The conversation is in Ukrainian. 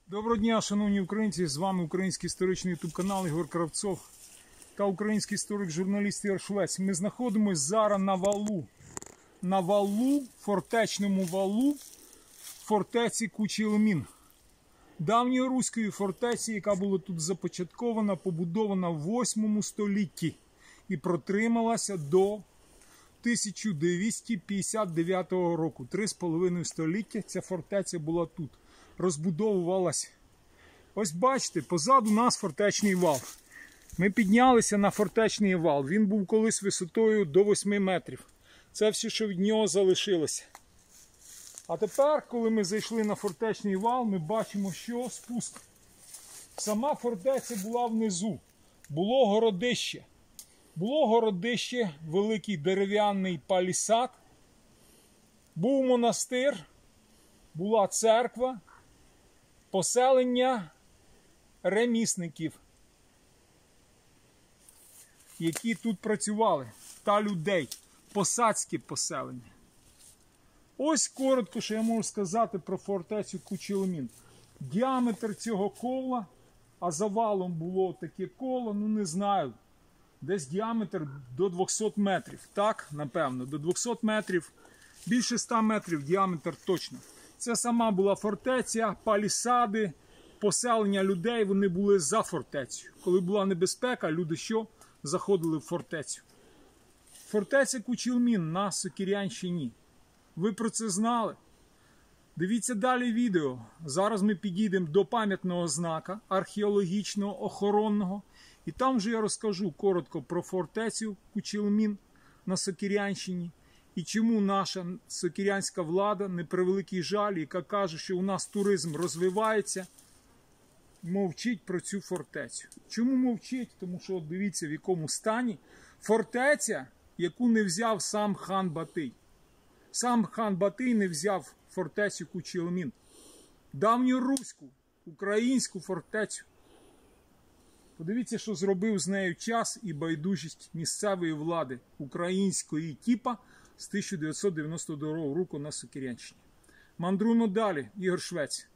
Доброго дня, шановні українці! З вами український історичний ютуб канал Ігор Кравцов та український історик-журналіст Ігор Швець. Ми знаходимося зараз на валу, фортечному валу фортеці Кучілмін. Давньої руської фортеці, яка була тут започаткована, побудована в 8 столітті і протрималася до 1259 року. 3,5 століття ця фортеця була тут. Розбудовувалась. Ось бачите, позаду нас фортечний вал. Ми піднялися на фортечний вал. Він був колись висотою до 8 метрів. Це все, що від нього залишилося. А тепер, коли ми зайшли на фортечний вал, ми бачимо, що спуск. Сама фортеця була внизу. Було городище. Було городище, великий дерев'яний палісад. Був монастир, була церква. Поселення ремісників, які тут працювали, та людей, посадське поселення. Ось коротко, що я можу сказати про фортецю Кучілмін. Діаметр цього кола, а завалом було таке коло, не знаю, десь діаметр до 200 метрів. Так, напевно, до 200 метрів, більше 100 метрів діаметр точно. Це сама була фортеця, палісади, поселення людей, вони були за фортецею. Коли була небезпека, люди що? Заходили в фортецю. Фортеця Кучілмін на Сокирянщині. Ви про це знали? Дивіться далі відео. Зараз ми підійдемо до пам'ятного знака археологічного, охоронного. І там вже я розкажу коротко про фортецю Кучілмін на Сокирянщині. І чому наша сокирянська влада, на превеликий жаль, яка каже, що у нас туризм розвивається, мовчить про цю фортецю. Чому мовчить? Тому що от дивіться, в якому стані фортеця, яку не взяв сам хан Батий. Сам хан Батий не взяв фортецю Кучілмін. Давньоруську, українську фортецю. Подивіться, що зробив з нею час і байдужість місцевої влади української типа з 1992 року на Сокирянщині. Мандруємо далі. Ігор Швець.